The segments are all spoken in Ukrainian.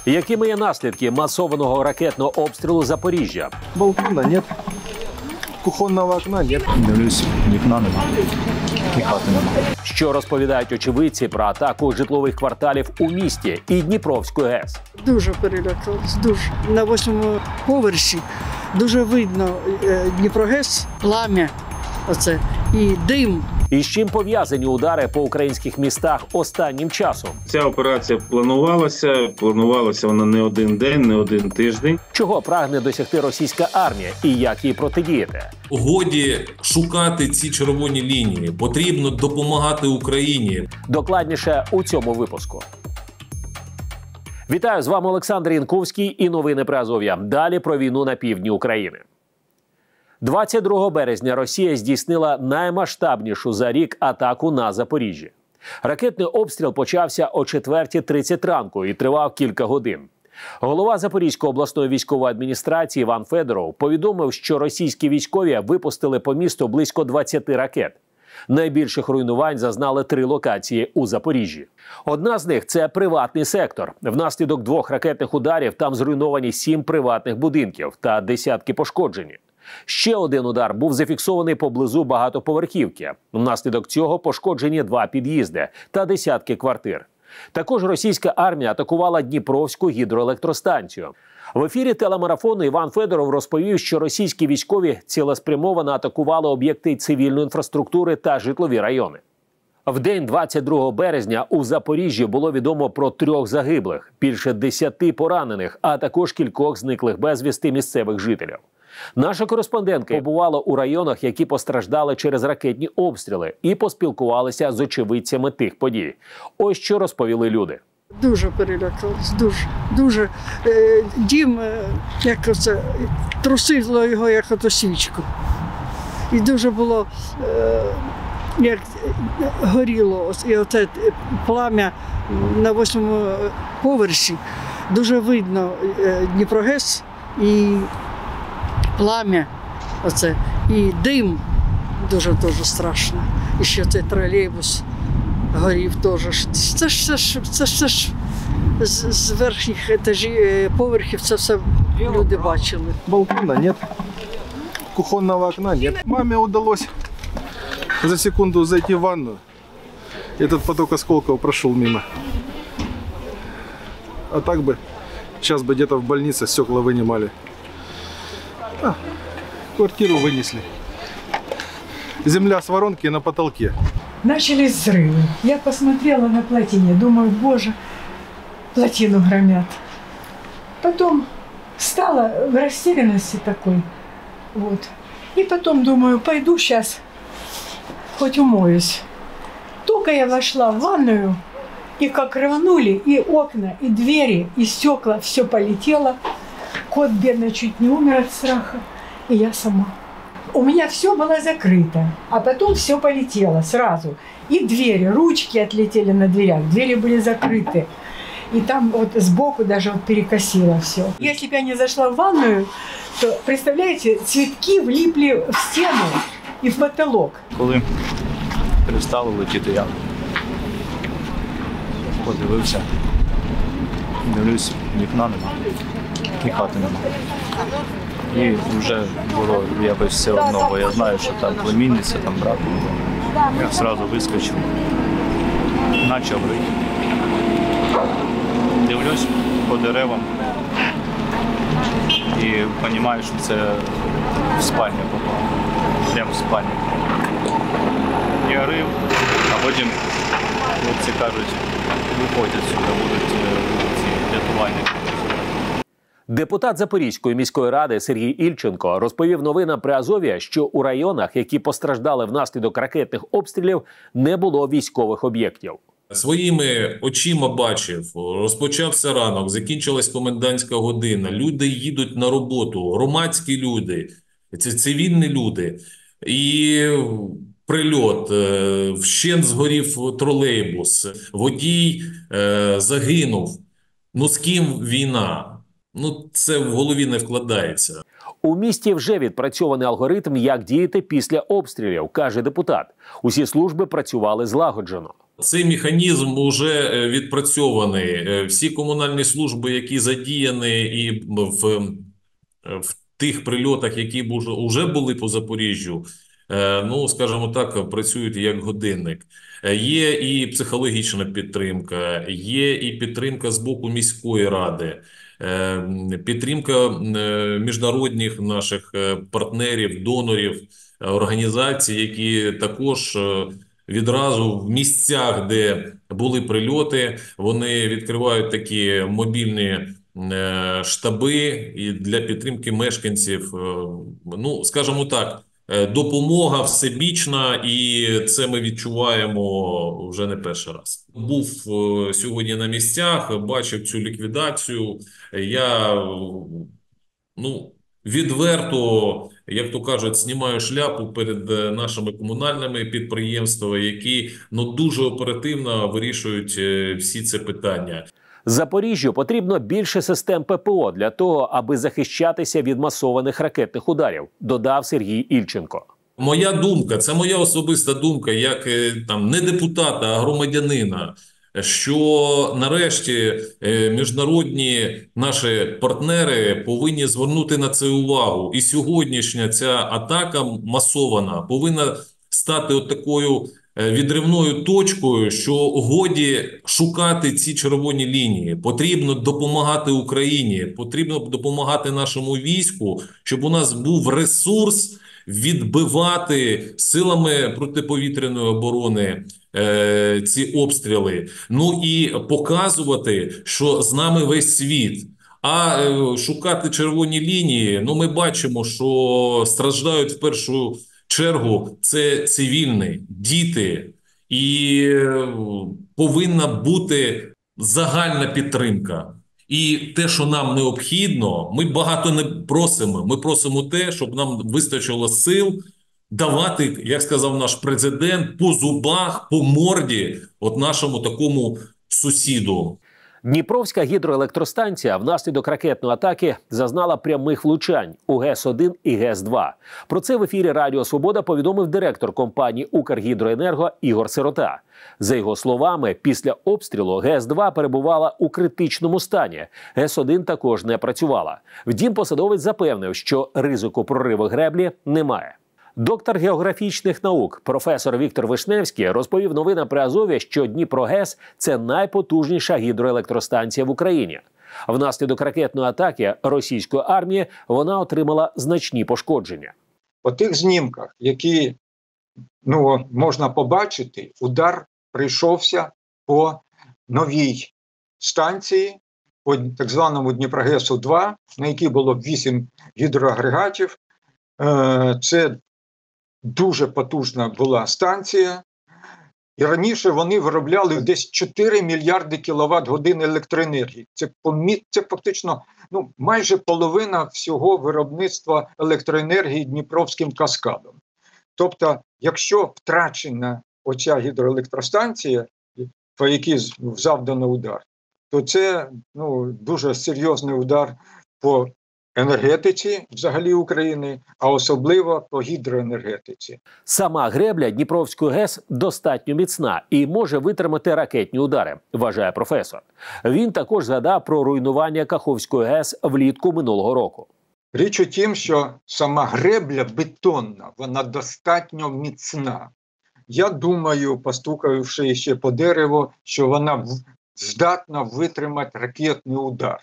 Якими є наслідки масованого ракетного обстрілу Запоріжжя? Балкона нет. Кухонного окна нет. Дивлюсь, вікна нема. І хати нема. Що розповідають очевидці про атаку житлових кварталів у місті і Дніпровської ГЕС? Дуже перелякалась, дуже. На 8-му поверсі дуже видно Дніпрогес, плам'я оце, і дим. І з чим пов'язані удари по українських містах останнім часом? Ця операція планувалася вона не один день, не один тиждень. Чого прагне досягти російська армія і як їй протидіяти? Годі шукати ці червоні лінії. Потрібно допомагати Україні. Докладніше у цьому випуску. Вітаю, з вами Олександр Янковський і новини Приазов'я. Далі про війну на півдні України. 22 березня Росія здійснила наймасштабнішу за рік атаку на Запоріжжя. Ракетний обстріл почався о 4:30 ранку і тривав кілька годин. Голова Запорізької обласної військової адміністрації Іван Федоров повідомив, що російські військові випустили по місту близько 20 ракет. Найбільших руйнувань зазнали 3 локації у Запоріжжі. Одна з них – це приватний сектор. Внаслідок 2 ракетних ударів там зруйновані 7 приватних будинків та десятки пошкоджені. Ще один удар був зафіксований поблизу багатоповерхівки. Внаслідок цього пошкоджені 2 під'їзди та десятки квартир. Також російська армія атакувала Дніпровську гідроелектростанцію. В ефірі телемарафону Іван Федоров розповів, що російські військові цілеспрямовано атакували об'єкти цивільної інфраструктури та житлові райони. В день 22 березня у Запоріжжі було відомо про 3 загиблих, більше 10 поранених, а також кількох зниклих безвісти місцевих жителів. Наша кореспондентка побувала у районах, які постраждали через ракетні обстріли, і поспілкувалися з очевидцями тих подій. Ось що розповіли люди. Дуже перелякалась, дуже. Дім, як оце, трусило його, як ото свічку. І дуже було, як горіло, і оце плам'я на 8-му поверсі. Дуже видно Дніпрогес і плам'я оце, і дим дуже страшно. І ще цей тролейбус горів теж. Це ж з верхніх поверхів це все люди бачили. Балкона нет. Кухонного окна нет. Маме удалось за секунду зайти в ванную. Этот поток осколков прошел мимо. А так бы, сейчас бы где-то в больнице стекла вынимали. Квартиру вынесли. Земля с воронки на потолке. Начались взрывы. Я посмотрела на плотине, думаю, боже, плотину громят. Потом стала в растерянности такой. Вот. И потом думаю, пойду сейчас хоть умоюсь. Только я вошла в ванную, и как рванули, и окна, и двери, и стекла, все полетело. Кот бедный чуть не умер от страха, и я сама. У меня все было закрыто, а потом все полетело сразу. И двери, ручки отлетели на дверях, двери были закрыты. И там вот сбоку даже вот перекосило все. Если бы я не зашла в ванную, то, представляете, цветки влипли в стену и в потолок. Коли перестало летіти, я подивився. Дивлюсь, вікна нема. І хати нема. І вже було якось все одно, бо я знаю, що там племінниця, там брат. Я одразу вискочив, почав рити. Дивлюсь по деревам і розумію, що це в спальню попало. Прямо в спальню. Я рив, а потім хлопці кажуть, виходять сюди, будуть ці рятувальники. Депутат Запорізької міської ради Сергій Ільченко розповів новинам Приазов'я, що у районах, які постраждали внаслідок ракетних обстрілів, не було військових об'єктів. Своїми очима бачив, розпочався ранок, закінчилась комендантська година, люди їдуть на роботу, громадські люди, цивільні люди. І прильот, вщент згорів тролейбус, водій загинув. Ну з ким війна? Ну, це в голові не вкладається. У місті вже відпрацьований алгоритм, як діяти після обстрілів, каже депутат. Усі служби працювали злагоджено. Цей механізм вже відпрацьований. Всі комунальні служби, які задіяні і в тих прильотах, які вже були по Запоріжжю, ну, скажімо так, працюють як годинник. Є і психологічна підтримка, є і підтримка з боку міської ради, підтримка міжнародних наших партнерів, донорів, організацій, які також відразу в місцях, де були прильоти, вони відкривають такі мобільні штаби і для підтримки мешканців. Ну, скажімо так, допомога всебічна, і це ми відчуваємо вже не перший раз. Був сьогодні на місцях, бачив цю ліквідацію. Я, ну, відверто, як то кажуть, знімаю шляпу перед нашими комунальними підприємствами, які, ну, дуже оперативно вирішують всі ці питання. Запоріжжю потрібно більше систем ППО для того, аби захищатися від масованих ракетних ударів, додав Сергій Ільченко. Моя думка, це моя особиста думка, як там не депутата, а громадянина, що нарешті міжнародні наші партнери повинні звернути на це увагу. І сьогоднішня ця атака масована повинна стати от такою відривною точкою, що годі шукати ці червоні лінії. Потрібно допомагати Україні, потрібно допомагати нашому війську, щоб у нас був ресурс відбивати силами протиповітряної оборони ці обстріли. Ну і показувати, що з нами весь світ. А шукати червоні лінії, ну ми бачимо, що страждають в першу чергу це цивільні, діти, і повинна бути загальна підтримка. І те, що нам необхідно, ми багато не просимо. Ми просимо те, щоб нам вистачило сил давати, як сказав наш президент, по зубах, по морді от нашому такому сусіду. Дніпровська гідроелектростанція внаслідок ракетної атаки зазнала прямих влучань у ГЕС-1 і ГЕС-2. Про це в ефірі Радіо Свобода повідомив директор компанії «Укргідроенерго» Ігор Сирота. За його словами, після обстрілу ГЕС-2 перебувала у критичному стані. ГЕС-1 також не працювала. Втім, посадовець запевнив, що ризику прориву греблі немає. Доктор географічних наук, професор Віктор Вишневський розповів новинам при Азові, що Дніпрогес – це найпотужніша гідроелектростанція в Україні. Внаслідок ракетної атаки російської армії вона отримала значні пошкодження. По тих знімках, які можна побачити, удар прийшовся по новій станції, по так званому Дніпрогесу-2, на якій було 8 гідроагрегатів. Це дуже потужна була станція, і раніше вони виробляли десь 4 мільярди кіловат-годин електроенергії. Це фактично майже половина всього виробництва електроенергії Дніпровським каскадом. Тобто, якщо втрачена оця гідроелектростанція, по якій завдано удар, то це дуже серйозний удар по енергетиці взагалі України, а особливо по гідроенергетиці. Сама гребля Дніпровської ГЕС достатньо міцна і може витримати ракетні удари, вважає професор. Він також згадав про руйнування Каховської ГЕС влітку минулого року. Річ у тім, що сама гребля бетонна, вона достатньо міцна. Я думаю, постукавши ще по дереву, що вона здатна витримати ракетний удар.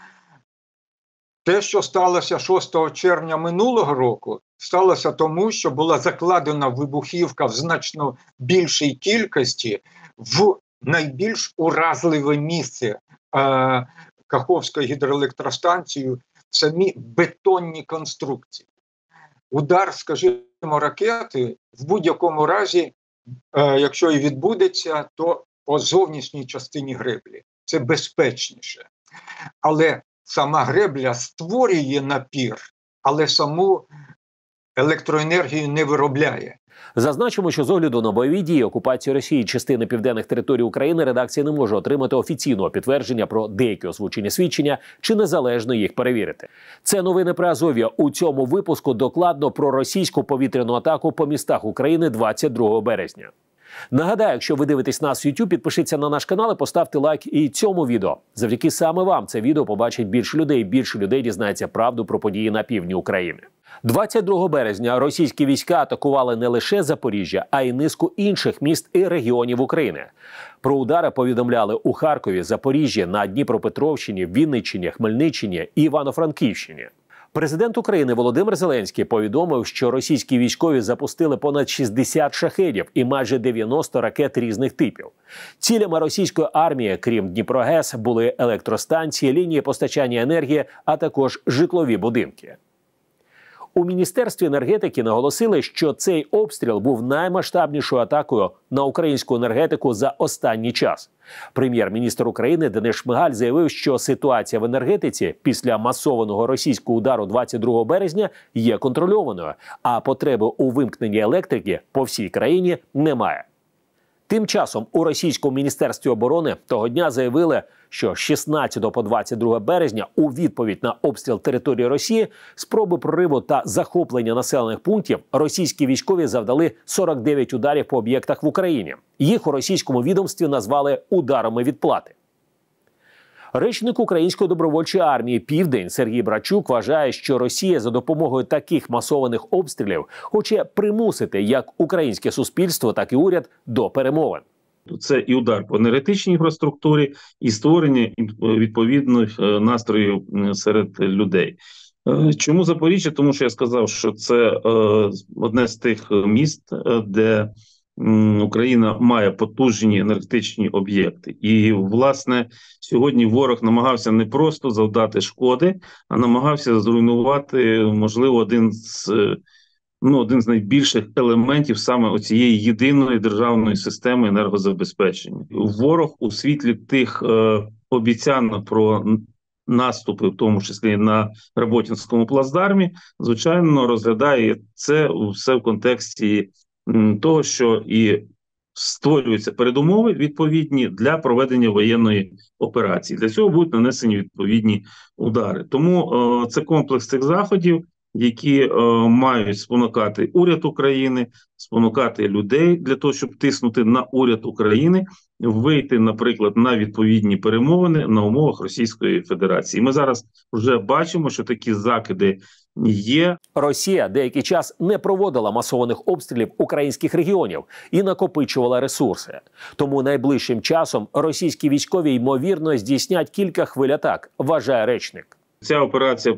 Те, що сталося 6 червня минулого року, сталося тому, що була закладена вибухівка в значно більшій кількості в найбільш уразливе місце Каховської гідроелектростанції, в самі бетонні конструкції. Удар, скажімо, ракети в будь-якому разі, якщо і відбудеться, то по зовнішній частині греблі. Це безпечніше. Але сама гребля створює напір, але саму електроенергію не виробляє. Зазначимо, що з огляду на бойові дії окупації Росії частини південних територій України редакція не може отримати офіційного підтвердження про деякі озвучені свідчення чи незалежно їх перевірити. Це новини при Азові. У цьому випуску докладно про російську повітряну атаку по містах України 22 березня. Нагадаю, якщо ви дивитесь нас в YouTube, підпишіться на наш канал і поставте лайк і цьому відео. Завдяки саме вам це відео побачить більше людей дізнається правду про події на півдні України. 22 березня російські війська атакували не лише Запоріжжя, а й низку інших міст і регіонів України. Про удари повідомляли у Харкові, Запоріжжі, на Дніпропетровщині, Вінниччині, Хмельниччині і Івано-Франківщині. Президент України Володимир Зеленський повідомив, що російські військові запустили понад 60 шахедів і майже 90 ракет різних типів. Цілями російської армії, крім Дніпрогес, були електростанції, лінії постачання енергії, а також житлові будинки. У Міністерстві енергетики наголосили, що цей обстріл був наймасштабнішою атакою на українську енергетику за останній час. Прем'єр-міністр України Денис Шмигаль заявив, що ситуація в енергетиці після масованого російського удару 22 березня є контрольованою, а потреби у вимкненні електрики по всій країні немає. Тим часом у російському Міністерстві оборони того дня заявили, що з 16 по 22 березня у відповідь на обстріл території Росії, спроби прориву та захоплення населених пунктів російські військові завдали 49 ударів по об'єктах в Україні. Їх у російському відомстві назвали ударами відплати. Речник Української добровольчої армії «Південь» Сергій Брачук вважає, що Росія за допомогою таких масованих обстрілів хоче примусити як українське суспільство, так і уряд до перемовин. Це і удар по енергетичній інфраструктурі, і створення відповідних настроїв серед людей. Чому Запоріжжя? Тому що я сказав, що це одне з тих міст, де Україна має потужні енергетичні об'єкти. І, власне, сьогодні ворог намагався не просто завдати шкоди, а намагався зруйнувати, можливо, один з найбільших елементів саме оцієї єдиної державної системи енергозабезпечення. Ворог у світлі тих обіцянок про наступи, в тому числі на Роботинському плацдармі, звичайно, розглядає це все в контексті того, що і створюються передумови відповідні для проведення воєнної операції. Для цього будуть нанесені відповідні удари. Тому це комплекс цих заходів, які мають спонукати уряд України, спонукати людей для того, щоб тиснути на уряд України, вийти, наприклад, на відповідні перемовини на умовах Російської Федерації. Ми зараз вже бачимо, що такі закиди є. Росія деякий час не проводила масованих обстрілів українських регіонів і накопичувала ресурси. Тому найближчим часом російські військові, ймовірно, здійснять кілька хвиль атак, вважає речник. Ця операція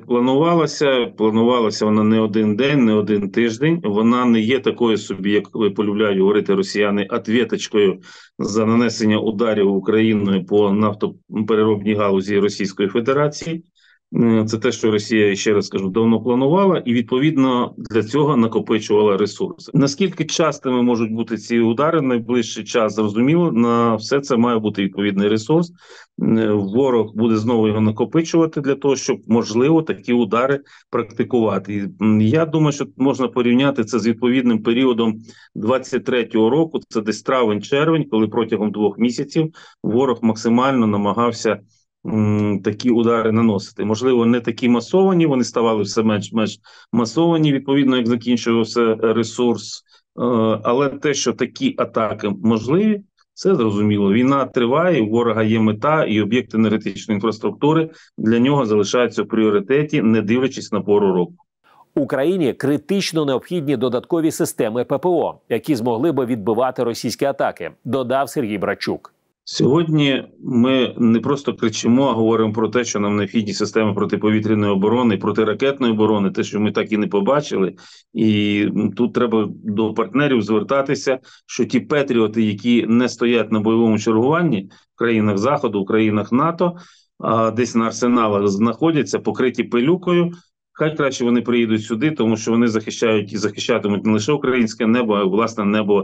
планувалася вона не один день, не один тиждень. Вона не є такою собі, як полюбляють говорити росіяни, ответочкою за нанесення ударів Україною по нафтопереробній галузі Російської Федерації. Це те, що Росія, ще раз кажу, давно планувала і, відповідно, для цього накопичувала ресурси. Наскільки частими можуть бути ці удари в найближчий час, зрозуміло, на все це має бути відповідний ресурс. Ворог буде знову його накопичувати для того, щоб, можливо, такі удари практикувати. І я думаю, що можна порівняти це з відповідним періодом 23-го року, це десь травень-червень, коли протягом 2 місяців ворог максимально намагався такі удари наносити. Можливо, не такі масовані, вони ставали все менш масовані, відповідно, як закінчувався ресурс. Але те, що такі атаки можливі, це зрозуміло. Війна триває, у ворога є мета, і об'єкти енергетичної інфраструктури для нього залишаються в пріоритеті, не дивлячись на пору року. Україні критично необхідні додаткові системи ППО, які змогли би відбивати російські атаки, додав Сергій Брачук. Сьогодні ми не просто кричимо, а говоримо про те, що нам необхідні системи протиповітряної оборони, протиракетної оборони, те, що ми так і не побачили. І тут треба до партнерів звертатися, що ті патріоти, які не стоять на бойовому чергуванні в країнах Заходу, в країнах НАТО, а десь на арсеналах знаходяться, покриті пилюкою, хай краще вони приїдуть сюди, тому що вони захищають і захищатимуть не лише українське небо, а й, власне, небо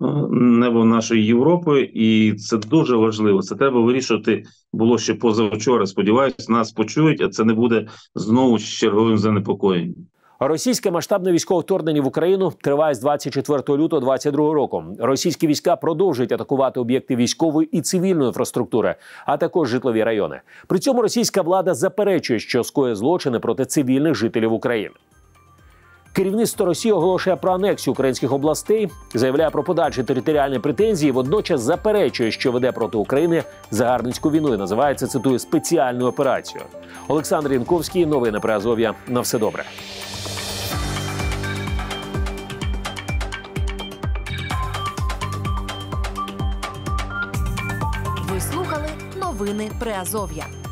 нашої Європи, і це дуже важливо. Це треба вирішувати було ще позавчора. Сподіваюсь, нас почують, а це не буде знову черговим занепокоєнням. Російське масштабне військове вторгнення в Україну триває з 24 лютого 2022 року. Російські війська продовжують атакувати об'єкти військової і цивільної інфраструктури, а також житлові райони. При цьому російська влада заперечує, що скоює злочини проти цивільних жителів України. Керівництво Росії оголошує про анексію українських областей, заявляє про подальші територіальні претензії, водночас заперечує, що веде проти України загарбницьку війну і називає це, цитую, спеціальну операцію. Олександр Янковський, новини Приазов'я. На все добре. Ви слухали новини Приазов'я.